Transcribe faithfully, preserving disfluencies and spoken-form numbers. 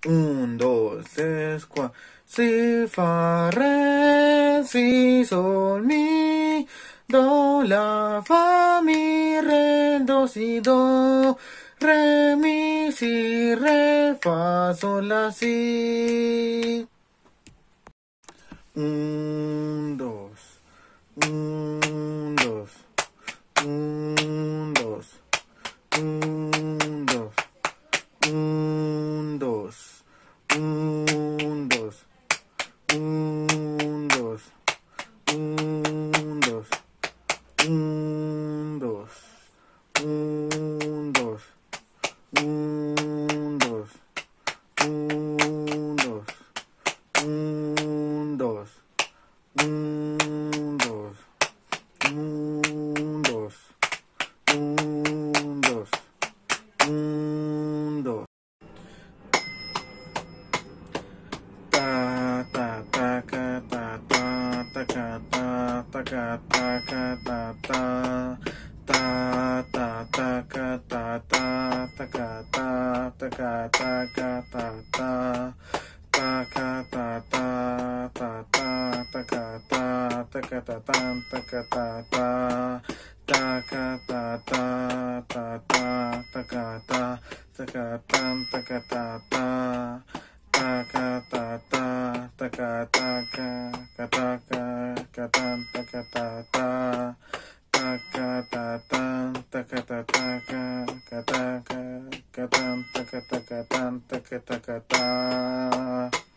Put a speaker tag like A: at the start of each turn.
A: Un, dos, tres, cuatro. Si, fa, re, si, sol, mi, do, la, fa, mi, re, do, si, do, re, mi, si, re, fa, sol, la, si. Un, dos, un, dos, un, dos, un, dos, un, dos, un, dos, un, dos, un, dos, un, dos, un, dos, un, dos, un, dos, un, dos, un, dos, un, dos, un, dos, un, dos. Ta ta ta ca ta ta ta ca ta ta ca ta ca ta ta ta ta ta ca ta ta ta ca ta ta ca ta ca ta ta ta ca ta ta ta ta ta ca ta ta ca ta tan ta ca ta ta ta ca ta ta ta ta ta ca ta ta ca tan ta ca ta ta ta ca ta ta ta ca ta ca ca ta ca ca tan ta ca ta ta ta ca ta tan ta ca ta ta ca ca ta ca ca tan ta ca ta ca tan ta ca ta ca ta